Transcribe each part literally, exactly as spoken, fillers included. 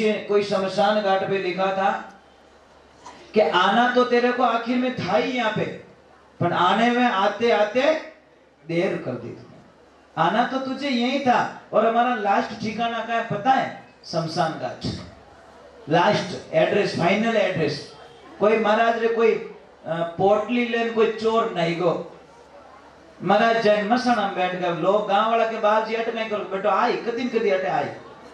किसी कोई शमशान घाट पे लिखा था कि आना तो तेरे को आखिर में था ही यहाँ पे, पर आने में आते आते देर कर दी तुमने। आना तो तुझे यही था, और हमारा लास्ट ठिकाना क्या है पता है? शमशान घाट। Last address, final address. कोई महाराज रे कोई पोटली लेन कोई चोर नहीं गो महाराज जैन मसाना में बैठ गए लोग गांव वाला के बाल जी अट नहीं करो बेटो आई कदी कदी अटे आई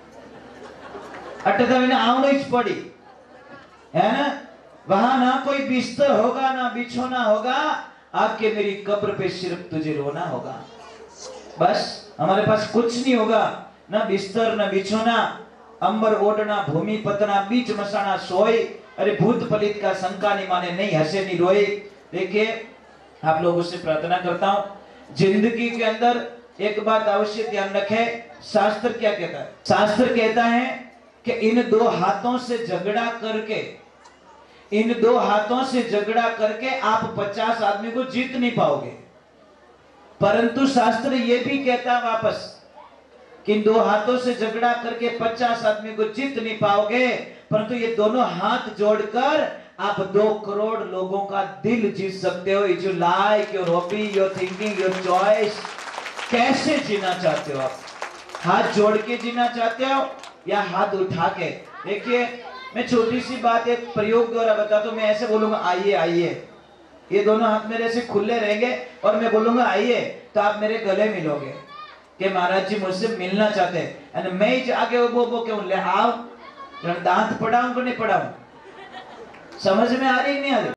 अटे तो इन्हें आवनो ही पड़ी है ना। वहां ना कोई बिस्तर होगा ना बिछोना होगा, आपके मेरी कब्र पे सिर्फ तुझे रोना होगा। बस हमारे पास कुछ नहीं होगा, ना बिस्तर ना बिछोना, अंबर ओढ़ना भूमि पतना बीच मसाना सोई। अरे भूत पलित का शंका नहीं माने, नहीं हंसे नहीं रोए। देखिए आप लोगों से प्रार्थना करता हूं, जिंदगी के अंदर एक बात अवश्य ध्यान रखें। शास्त्र क्या कहता है? शास्त्र कहता है कि इन दो हाथों से झगड़ा करके, इन दो हाथों से झगड़ा करके आप पचास आदमी को जीत नहीं पाओगे। परंतु शास्त्र यह भी कहता है वापस कि इन दो हाथों से झगड़ा करके पचास आदमी को जीत नहीं पाओगे, परंतु ये दोनों हाथ जोड़कर आप दो करोड़ लोगों का दिल जीत सकते हो। Is you like your hobby, your thinking, your choice. कैसे जीना चाहते हो आप? हाथ जोड़ के जीना चाहते हो या हाथ उठा के? देखिए मैं छोटी सी बात एक प्रयोग द्वारा बताता हूं। मैं ऐसे बोलूंगा आइए आइए, ये दोनों हाथ मेरे से खुले रहेंगे और मैं बोलूंगा आइए, तो आप मेरे गले मिलोगे कि महाराज जी मुझसे मिलना चाहते हैं। मैं आगे वो वो क्यों ले आओ, दांत पढ़ाऊं कि नहीं पढ़ाऊं? समझ में आ रही नहीं आ रही?